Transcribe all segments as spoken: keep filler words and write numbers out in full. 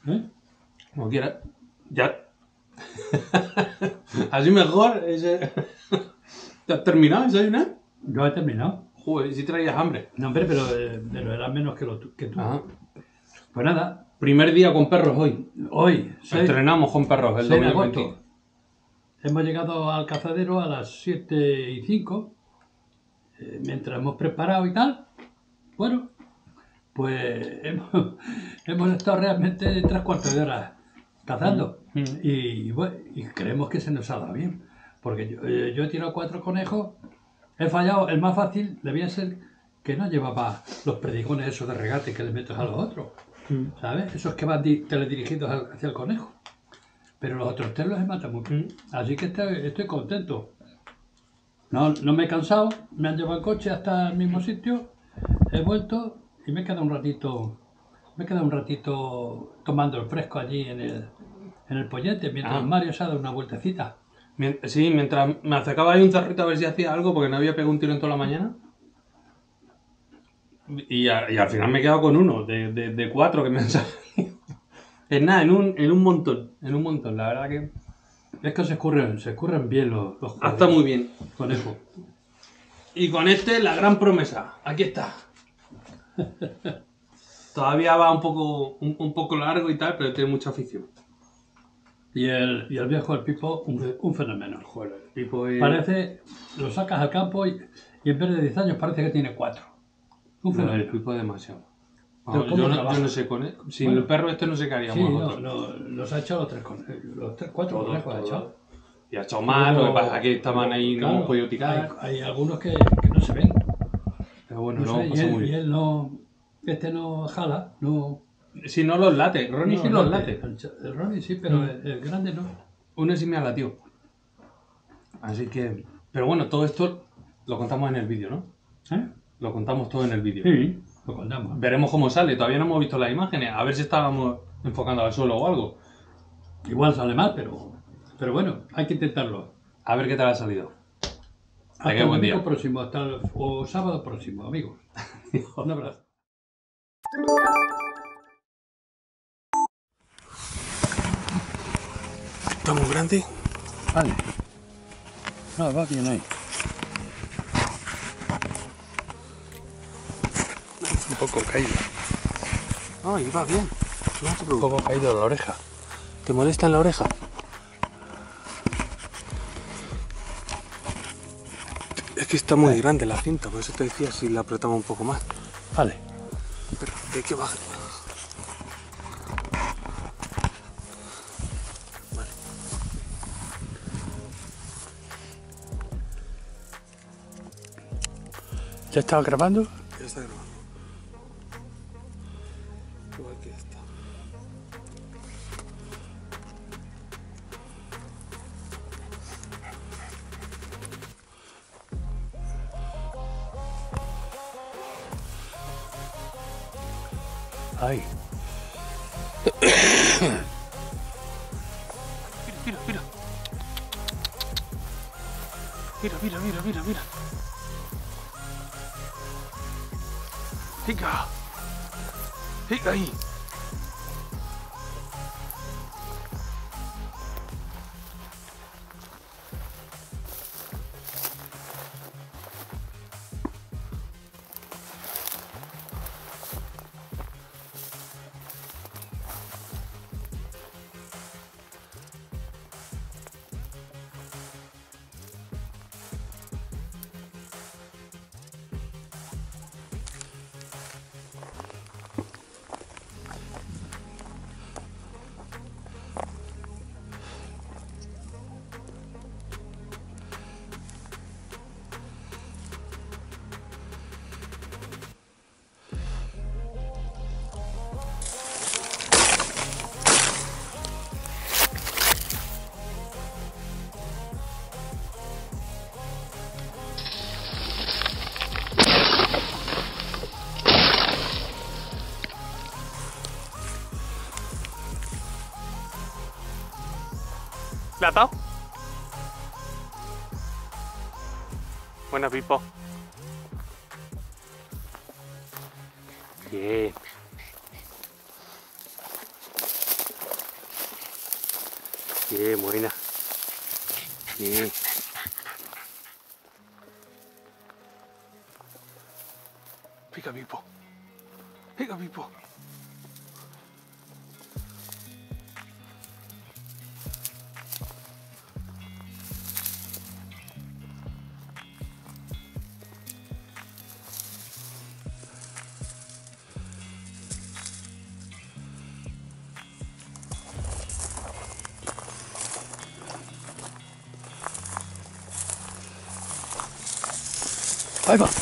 ¿Eh? Como quieras. Ya. Así mejor. Ese... ¿Te has terminado de desayunar? Yo he terminado. Joder, si traías hambre. No, hombre, pero, eh, pero era menos que, lo, que tú. Ajá. Pues nada, Primer día con perros hoy. hoy, seis, Estrenamos con perros el seis de domingo agosto. veinte. Hemos llegado al cazadero a las siete y cinco. Eh, mientras hemos preparado y tal, bueno, pues hemos, hemos estado realmente tres cuartos de hora cazando. Mm. Y, bueno, y creemos que se nos ha dado bien. Porque yo, eh, yo he tirado cuatro conejos, he fallado. El más fácil debía ser que no llevaba los predigones esos de regate que le metes a los otros. Mm. ¿Sabes? Esos que van di- teledirigidos al- hacia el conejo. Pero los otros tres los he matado muy bien. Así que estoy, estoy contento. No, no me he cansado, me han llevado el coche hasta el mismo sitio, he vuelto y me he quedado un ratito, me he quedado un ratito tomando el fresco allí en el, en el pollete, mientras Ah. Mario se ha dado una vueltecita. Mien- Sí, mientras me acercaba ahí un zarrito a ver si hacía algo porque no había pegado un tiro en toda la mañana. Y, a- y al final me he quedado con uno de, de, de cuatro que me han salido. Es nada, en un, en un montón, en un montón, la verdad que... Es que se escurren, se escurren bien los, los Ah, está muy bien. conejos. Y con este, la gran promesa. Aquí está. Todavía va un poco, un, un poco largo y tal, pero tiene mucha afición. Y el, y el viejo, el Pipo, un, un fenómeno. Joder, el tipo es... Parece, lo sacas al campo y, y en vez de diez años parece que tiene cuatro. Un No, el fenómeno. tipo es demasiado. Pero Vamos, ¿cómo yo, no, trabaja? yo no sé con él. Sin Bueno. el perro este no sé qué Sí, haríamos no, nosotros. no, los ha echado los tres, con, los tres cuatro Todos, conejos ha todos. echado. Y ha echado más, lo que Luego, pasa es que estaban ahí y no claro, hemos podido tirar. Hay, hay algunos que, que no se ven. Pero bueno, No lo sé, hemos y, pasado él, muy y bien. él no. Este no jala, no. Si no los late, Ronnie no sí los late. late. El, ch- el Ronnie sí, pero Mm. el, el grande no. Uno sí me ha latido. Así que... Pero bueno, todo esto lo contamos en el vídeo, ¿no? ¿Eh? Lo contamos todo en el vídeo. Sí, lo contamos. Veremos cómo sale. Todavía no hemos visto las imágenes. A ver si estábamos enfocando al suelo o algo. Igual sale mal, pero, pero bueno, hay que intentarlo. A ver qué tal ha salido. Hasta qué el buen domingo día. próximo, hasta el o sábado próximo, amigos. Un abrazo. Está muy grande. Vale. No, va bien ahí. Un poco caído. Ay, va bien. No te Un preocupes. poco caído la oreja. ¿Te molesta en la oreja? Es que está muy grande la cinta, por eso te decía si la apretamos un poco más. Vale. Pero hay que bajar. ¿Ya estaba grabando? Ya está grabando. Igual que esta. Ahí. Mira, mira, mira. Mira, mira, mira, mira, mira. Venga. Venga ahí. ¿Le ha atado? Buena, Pipo. Bien. Bien, morena. Bien. Pica, Pipo. Pica, Pipo. Ahí va.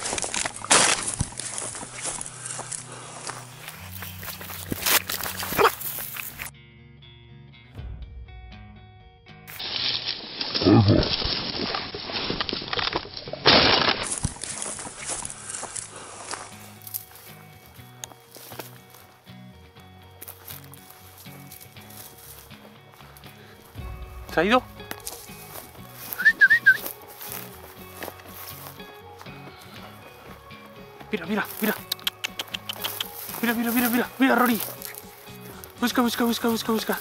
¿Se ha ido? Mira, mira, mira. Mira, mira, mira, mira, mira, Rory. Busca, busca, busca, busca, busca.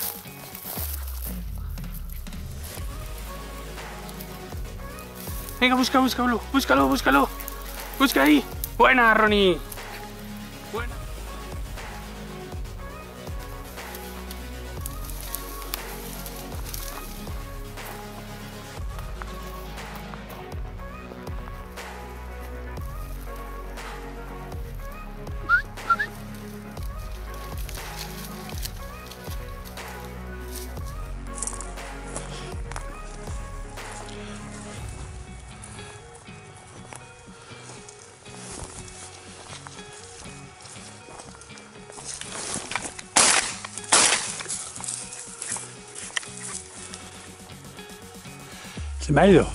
Venga, busca, búscalo, búscalo, búscalo. Busca ahí. Buena, Ronnie. Buena. Se me ha ido.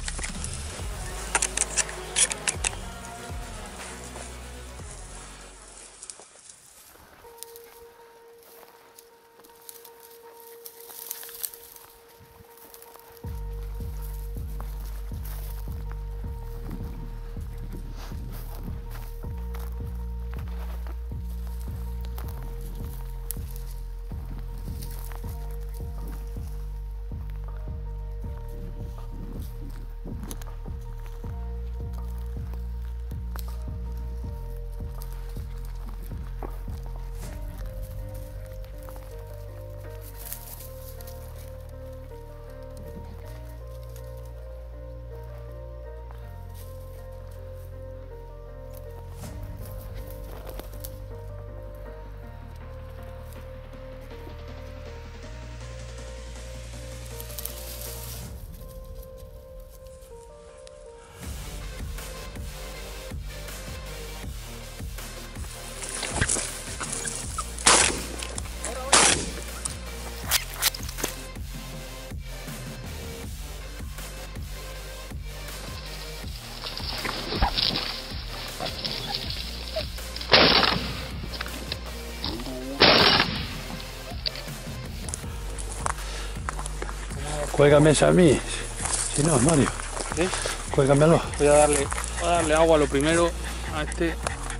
Cuélgame esa a mí, si no, Mario. ¿Eh? Cuélgamelo. Voy a darle, voy a darle agua lo primero a este.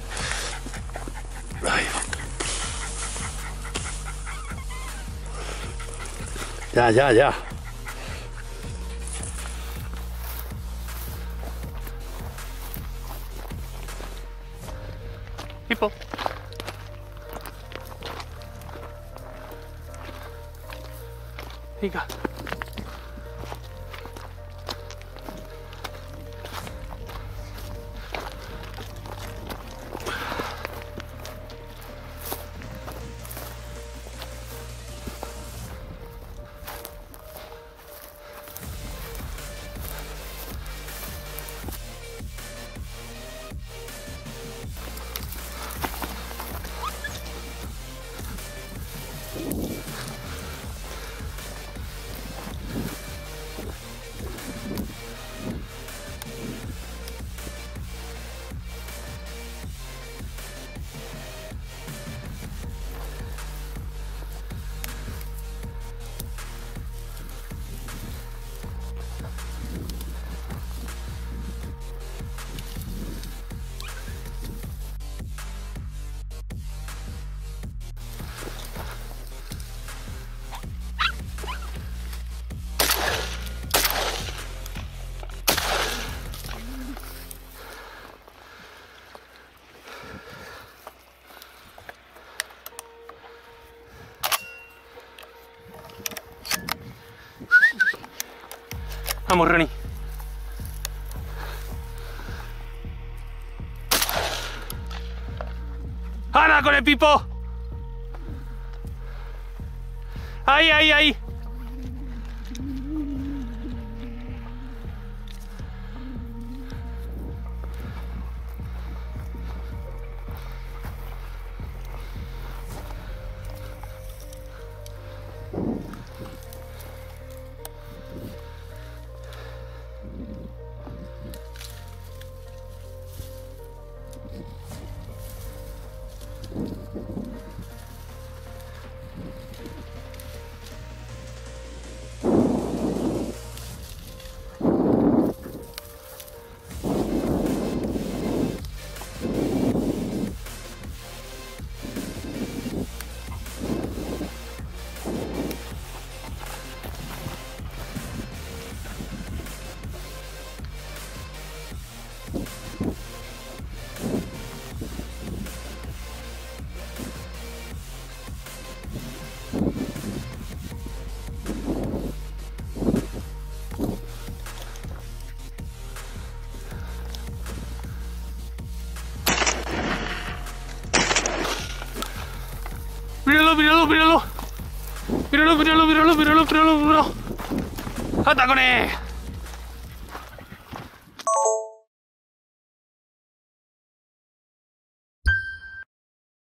Ay. Ya, ya, ya. Pipo. Venga. Vamos, Ronnie. ¡Ana con el pipo! ¡Ahí, ahí, ahí! Míralo, míralo, míralo. Míralo, míralo, míralo, míralo, míralo, míralo. ¡Atacones!